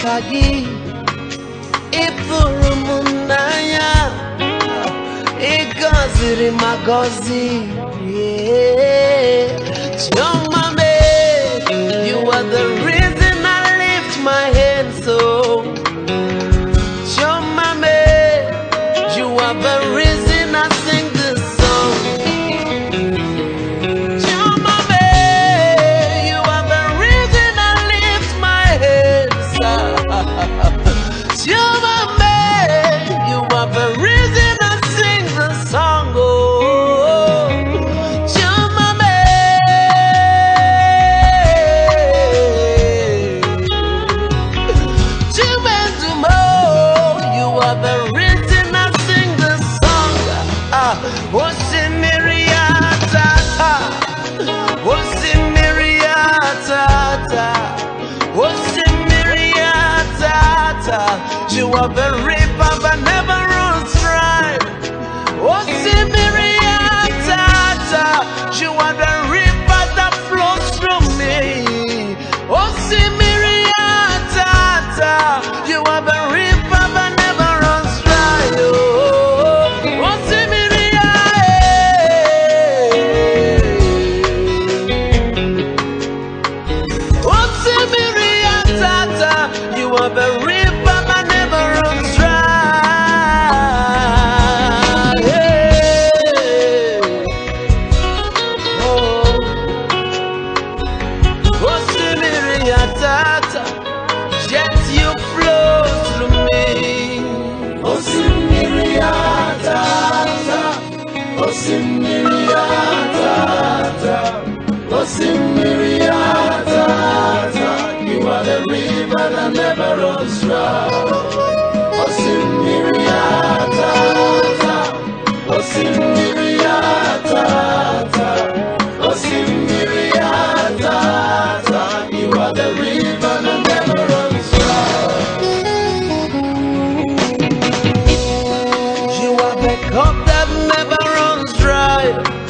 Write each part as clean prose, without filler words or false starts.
Makagi Ipurumunaya Igoziri Magozi Chomame, you are the reason I lift my hands so. Chomame, you are the reason I sing this song. Chomame, you are the reason I lift my hands. Chomame, you are the reason I sing this song. Oh, Chomame, you are the reason I sing this song. Osimiriatata, Osimiriatata, Osimiriatata. You are the river that never runs dry. Osimiriatata, you are the river that flows through me. Osimiriatata, you are the river that never runs dry. Oh, Osimiriatata, you are the river that never runs dry. Oh, Osimiriatata, yet you flow through me. Osimiriatata, Osimiriatata, Osimiriatata, you are the river that never runs dry. Osimiriatata, Osimiriatata, Osimiriatata, you are the river that never runs dry. You are the cup that never runs dry.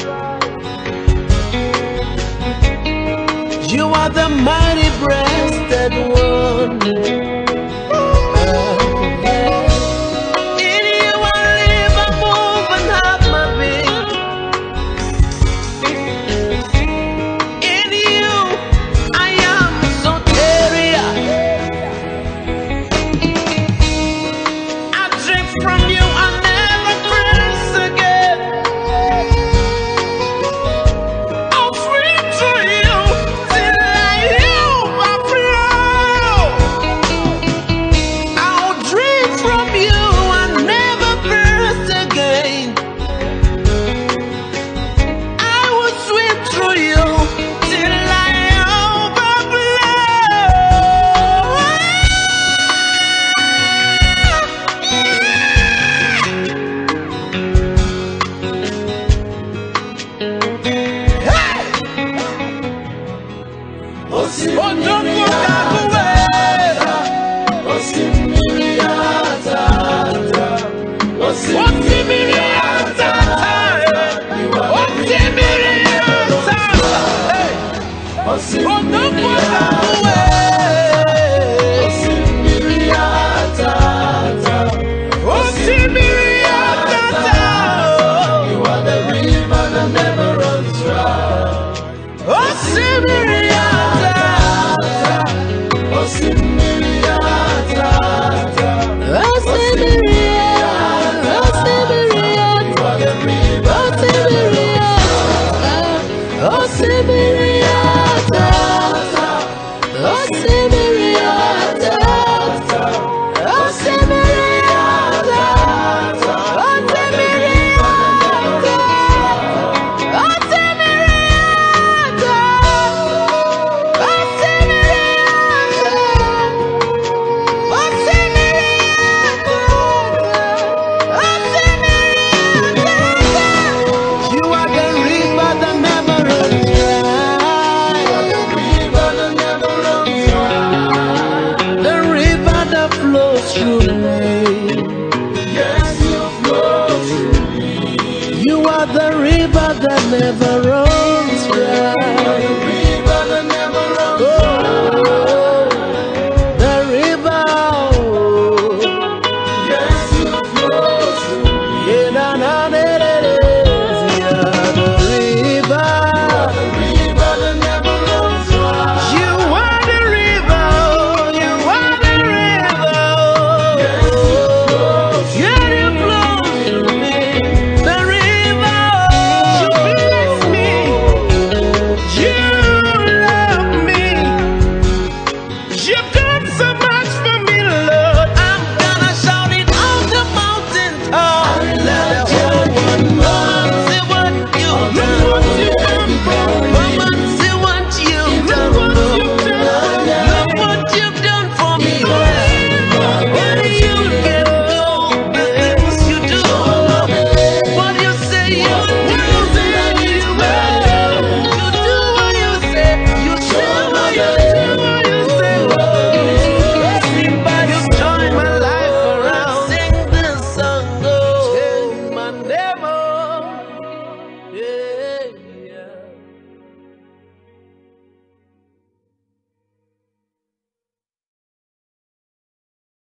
You are the mighty breasted one. In you I live, I move, and have my being. In you I am soteria. I drink from you, I never thirst again. I'll swim to you till I overflow. I'll drink from you, I never thirst again. I will swim through you till I never